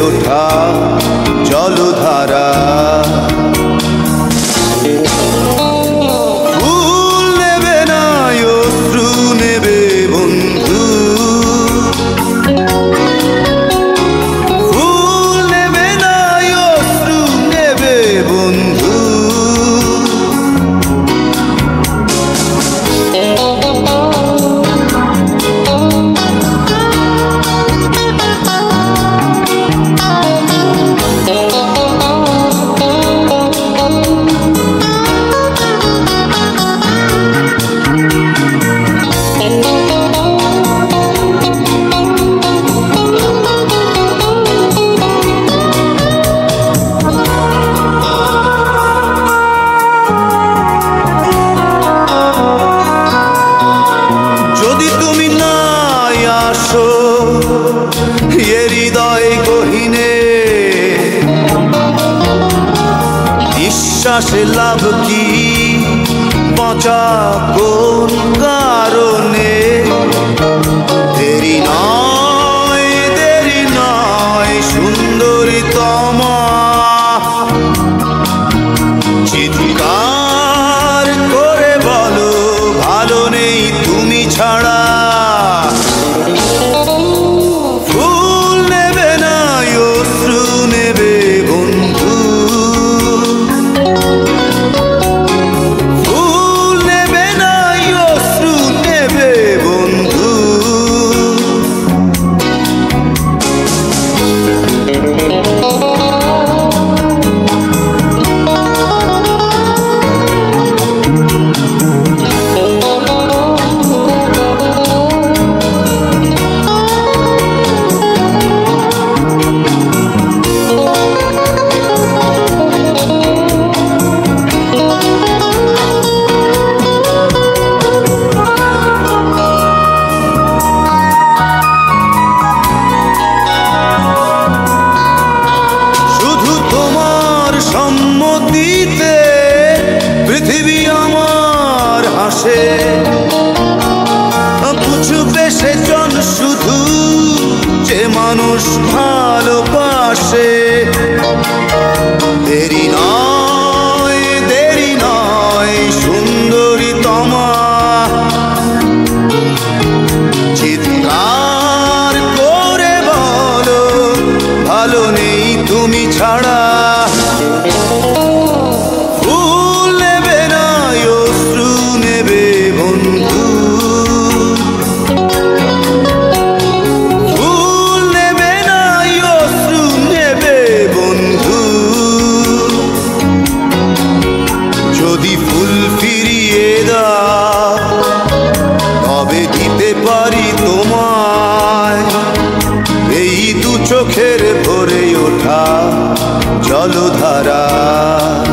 ওঠা জলধারা। ফুল নেবে না অশ্রু নেবে বন্ধু, ফুল নেবে না অশ্রু নেবে বন্ধু। যদি তুমি নাই আসো এ হৃদয় গহীনে, নিঃশ্বাসে লাভ কি বাঁচা কোন কারণে? দেরি নয় সুন্দরী তমা, চিৎকার করে বলো ভালো নেই তুমি ছাড়া। ফুল নেবে না অশ্রু নেবে বন্ধু, ফুল নেবে না অশ্রু নেবে বন্ধু। সম্মতিতে পৃথিবী আমার হাসে, বুঝবে সেজন শুধু যে মানুষ ভালোবাসে। দেরি নয় সুন্দরী তমা, চিৎকার করে বলো ভালো নেই তুমি ছাড়া। ফুল নেবে না অশ্রু নেবে বন্ধু, ফুল নেবে না অশ্রু নেবে বন্ধু। যদি ফুল ফিরিয়ে দাও তবে দিতে পারি তোমায় এই দু চোখের ভরে ওঠা জলধারা।